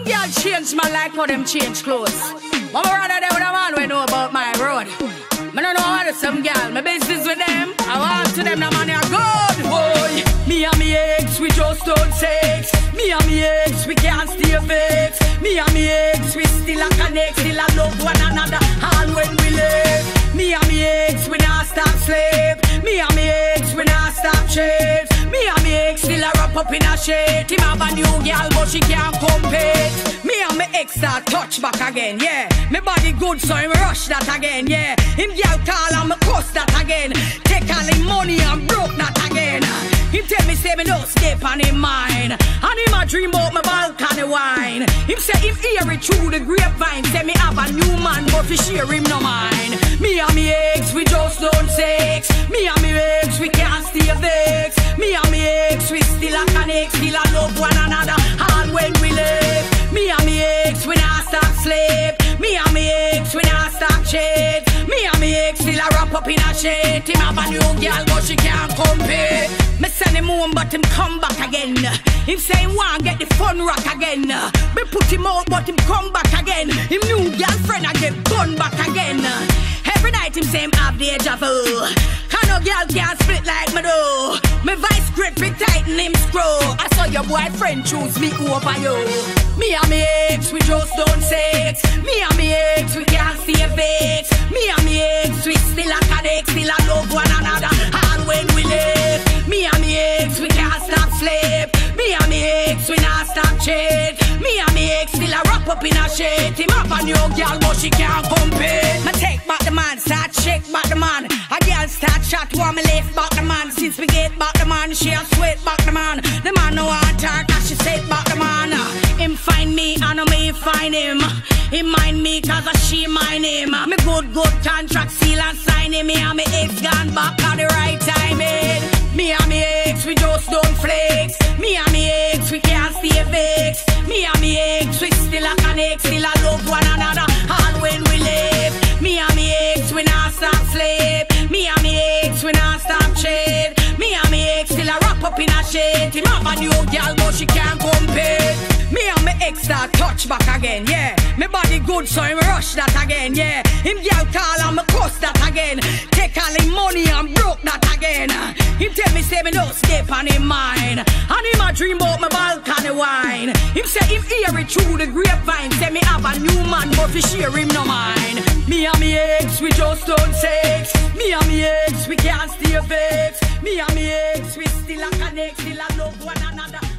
Some girl change my life for them change clothes. But I rather there with a man we know about my road. I don't know how to some girl, my business with them. I want to them, the money are good. Boy, me and me ex, we just don't sex. Me and me ex, we can't stay fixed. Me and me ex, we still a connect, still a love one another. All when we live. Me and me ex, we not stop sleep. Me and me ex, we not stop shit. Me and me ex, still a wrap up in a shit. Him have a new girl, but she can't compete. Me and me ex start touch back again, yeah. Me body good, so him rush that again, yeah. Him girl call and me cuss that again. Take all him money and broke that again. Him tell me say me no step on him mind. And him a dream about my balcony wine. Him say him hear it through the grapevine. Say me have a new man, but fi share him no mind. Me and me ex, we just don't sex. Me and me ex, we can't stay vexed. Me and me ex, we still a connect, still a love one another. All when we live. Me and me ex, we not stop sleep. Me and me ex, we not stop shit. Me and me ex, still a wrap up in a shit. Him have a new girl, but she can't compete. Me send him home, but him come back again. Him say him want get the fun rock again. Me put him out, but him come back again. Him new girlfriend I get gone back again. Every night him say him have the deja vu. I know girl can't split like me do. Me vice grip it tighten him screw. I saw your boyfriend choose me over you. Me and me ex, we just don't sex. Me and me ex, we can't stay fixed. Me and me ex, we still a connect, still a love one another. All when we live. Me and me ex, we can't stop sleep. Me and me ex, we not stop cheat. Me and me ex, still a wrap up in a shit. Him have a new girl, but she can't compete. Me take back the man, start shake back the man. A girl start chat, want me lift back the man. Since we get back the man, she a sweat back the man. The man no want talk, cause she said back the man. Him find me, I know me find him. He mind me, cause she mind him. Me good contract, seal and sign him. Me and me ex gone back at the right timing. Me and me ex, we just don't flex. Me and me ex, we can't stay fixed. Me and me ex, we still a connect, still a love one another. All when we live. Me and me ex, we not stop sleep. Me and me ex, we not stop shit. Me and me ex, still a wrap up in a shit. Him have a new girl, but she can't compete. Me and me ex start touch back again, yeah. Me body good, so him rush that again, yeah. Him girl call and me cuss that again. Take all him money and broke that again. Him tell me say me no step on him mind. And him a dream about my balcony wine. Him say him hear it through the grapevine. Say me have a new man, but fi share him no mind. Me and me ex, we just don't sex. Me and me ex, we can't stay fixed. Me and me ex, we still a connect, still a love one another.